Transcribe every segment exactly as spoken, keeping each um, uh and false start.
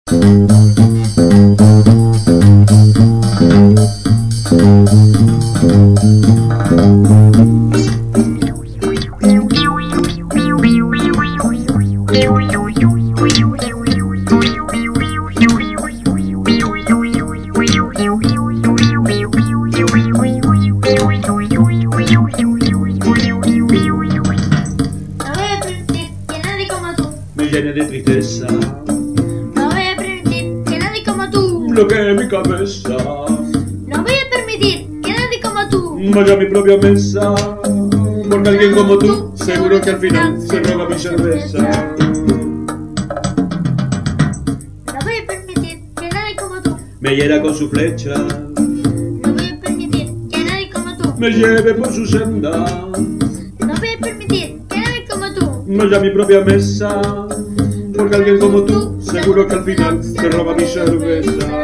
Me llene de tristeza. No voy a permitir que nadie como tú Bloquee mi cabeza. No voy a permitir que nadie como tú Vaya a mi propia mesa. Porque alguien como tú, seguro que al final se roba mi cerveza. No voy a permitir que nadie como tú Me hiera con su flecha. No voy a permitir que nadie como tú Me lleve por su senda. No voy a permitir que nadie como tú Vaya a mi propia mesa. Porque alguien como tú, seguro que al final se roba mi cerveza.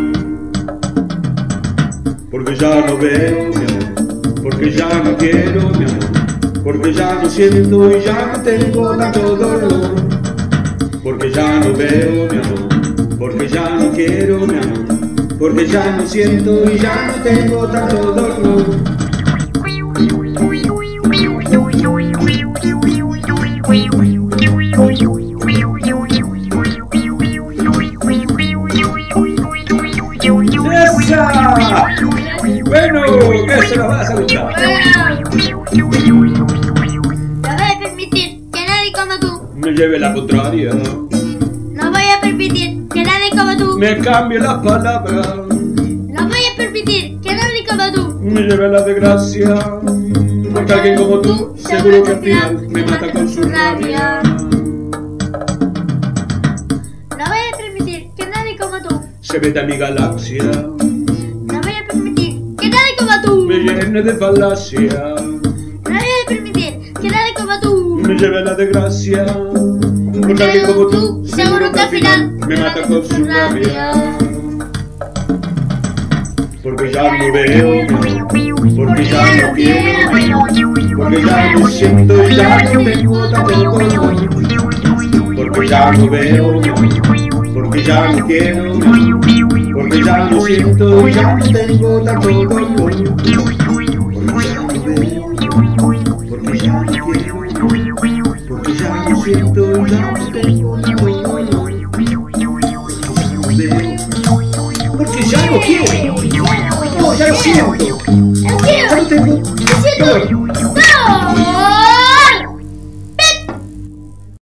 Porque ya no veo, mi amor. Porque ya no quiero, mi amor. Porque ya no siento y ya no tengo tanto dolor. Porque ya no veo, mi amor. Porque ya no quiero, mi amor. Porque ya no siento y ya no tengo tanto dolor. Bueno, ¿qué se lo vas a luchar? No voy a permitir que nadie como tú Me lleve la contraria. No voy a permitir que nadie como tú Me cambie las palabras. No voy a permitir que nadie como tú Me lleve la desgracia. Porque alguien como tú, seguro que al final me mata con su rabia. No voy a permitir que nadie como tú Se meta en mi galaxia. No voy a permitir que nadie como tú Me llene de falacia. No voy a permitir que nadie como tú Me lleve la desgracia. Porque alguien como tú, seguro que al final me mata con su rabia. Porque ya no veo, porque ya no quiero, porque ya no siento y ya no tengo tanto dolor. Porque ya no veo, porque ya no quiero, porque ya no siento y ya no tengo tanto dolor. Porque ya no veo, porque ya no quiero, porque ya no siento y ya no tengo tanto dolor. Porque ya no quiero, no, ya lo siento, ya no tengo dolor.